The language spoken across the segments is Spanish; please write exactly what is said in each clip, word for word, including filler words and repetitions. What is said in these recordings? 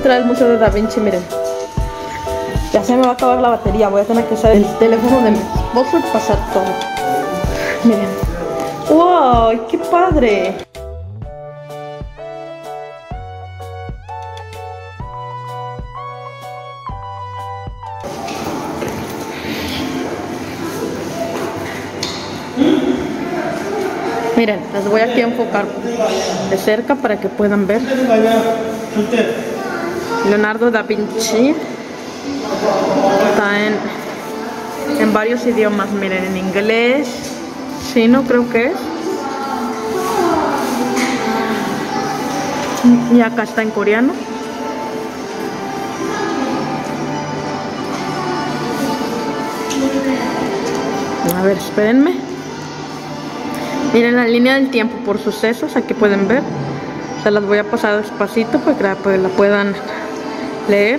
entrar al Museo de Da Vinci, miren. Ya se me va a acabar la batería, voy a tener que usar el teléfono de mi esposo y pasar todo. Miren. ¡Wow! ¡Qué padre! Miren, les voy aquí a enfocar de cerca para que puedan ver. Leonardo da Vinci está en, en varios idiomas, miren, en inglés, chino creo que es, y acá está en coreano. A ver, espérenme. Miren la línea del tiempo por sucesos, aquí pueden ver. Se las voy a pasar despacito para que la, pues, la puedan leer.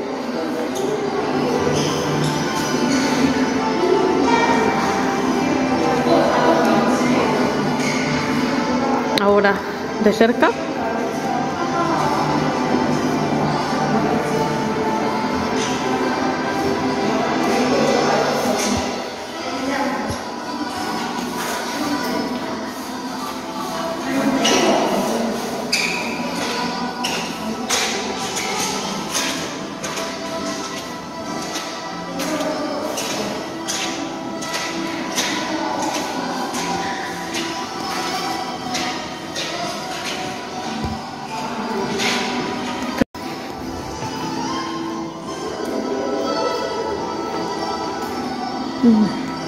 Ahora de cerca. Mm.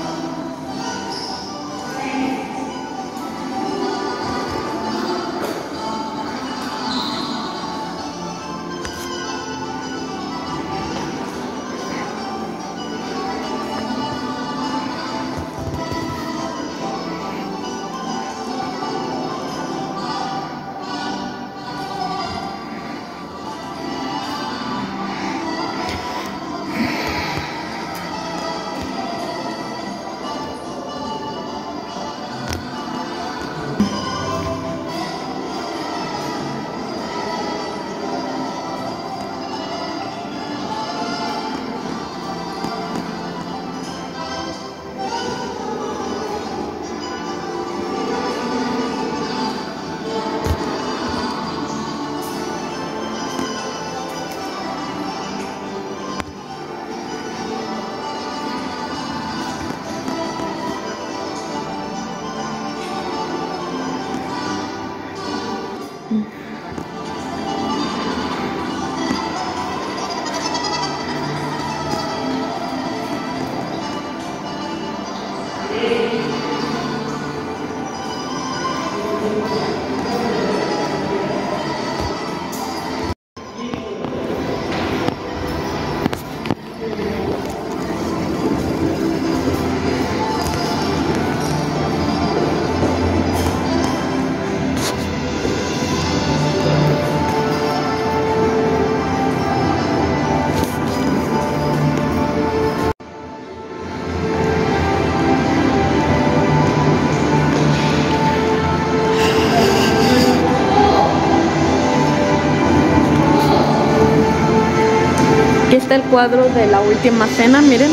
Aquí está el cuadro de la última cena, miren.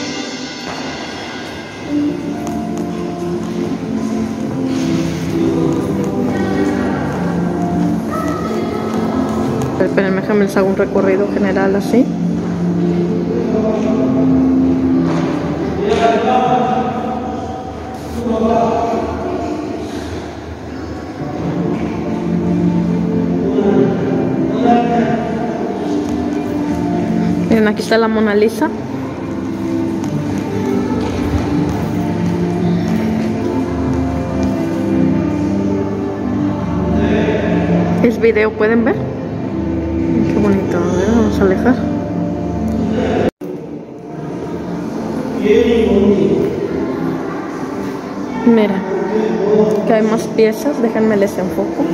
Esperen, déjame les hago un recorrido general así. Miren, aquí está la Mona Lisa. Es video, ¿pueden ver? Qué bonito, a ver, vamos a alejar. Mira, que hay más piezas, déjenme les enfoco.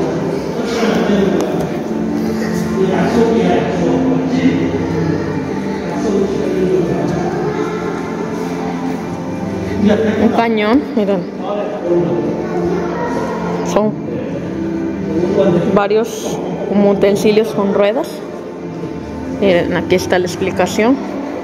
Un cañón, miren. Son varios como utensilios con ruedas. Miren, aquí está la explicación.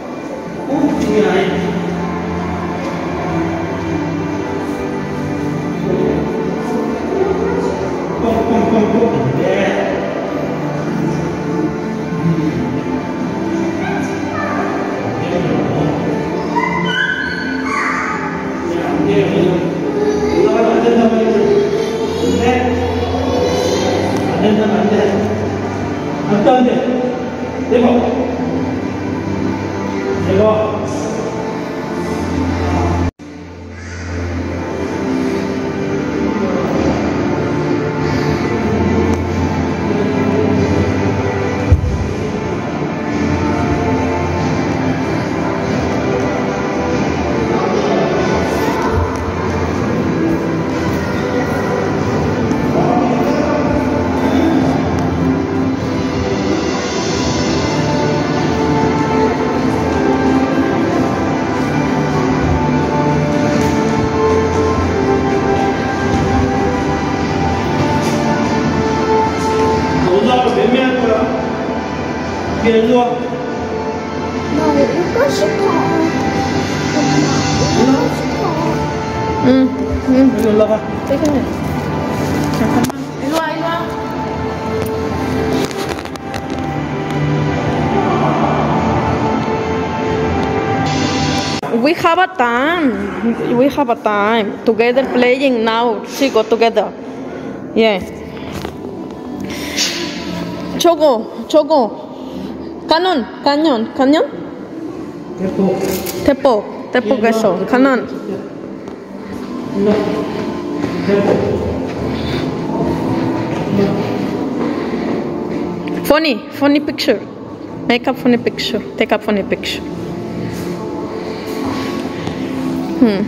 일로 와. 나 이거 싶어. 엄마, 이거 싶어. 응, 응. 여기 올라가. 잠깐만. 일로 와, 일로 와. We have a time. We have a time. Together playing now. Sí, go together. Yeah. 저거, 저거. Canon, cañón, cañón. 대포. Tepo, tepo que eso. Canon. No. 대포. Funny, funny picture. Make a funny picture. Take a funny picture. Hmm.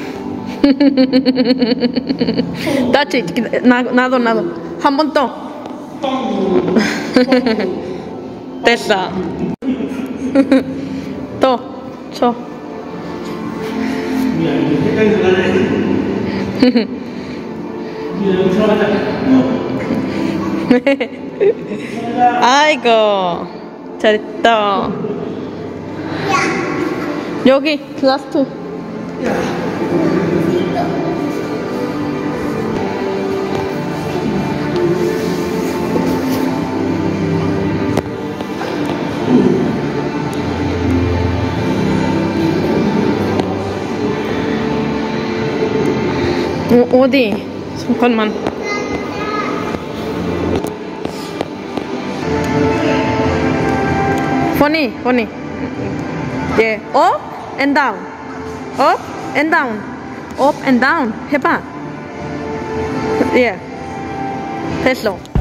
Touch it. Nado, nado. 한 번 더. 됐어. 또 쳐. 아이고 잘했다. 여기 라스트. 어, 어디? 잠깐만. Funny, funny. Yeah. Up and down. Up and down. Up and down. 해봐. Yeah. 됐어.